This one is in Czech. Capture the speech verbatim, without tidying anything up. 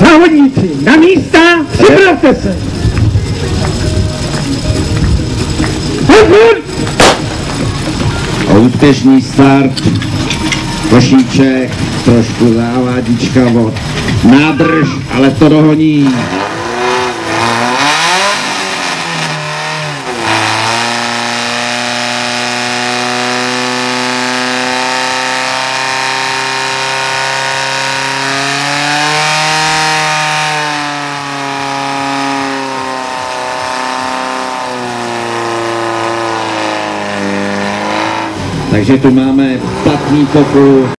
Závodníci, na místa, připravte se. Úspěšný start. Košíček, trošku závádička od nádrž, ale to dohoní. Takže tu máme platný kopu.